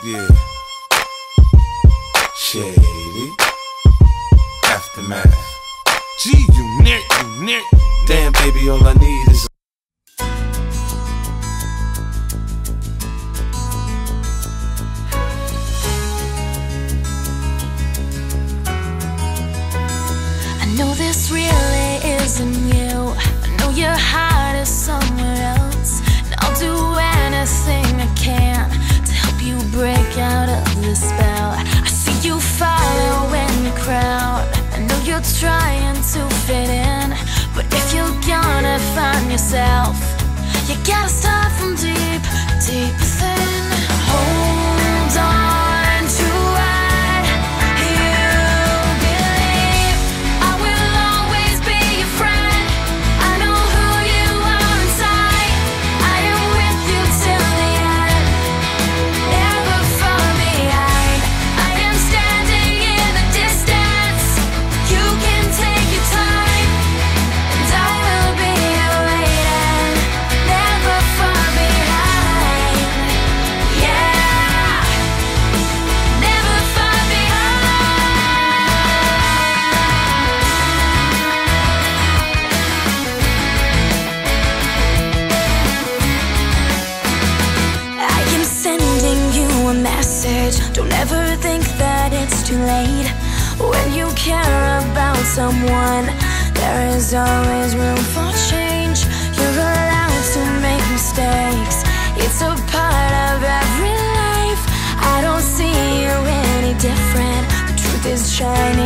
Yeah. Shady. Aftermath. Gee, you nick. Damn, baby, all I need is I know this really isn't you. I know your heart is somewhere else, and I'll do anything I can to help you break out of the spell. I see you following the crowd. I know you're trying to fit in, but if you're gonna find yourself, you gotta start from deep, deep within. Hold on to what you believe. I will always be your friend. I know who you are inside. I am with you till the end, never far behind. I am standing in the distance. You can take your time, and I will be waiting, never far behind. Yeah, never far behind. I am sending you a message. Don't ever think that it's too late. When you care about someone, there is always room for change. You're allowed to make mistakes. It's a part of every life. I don't see you any different. The truth is shining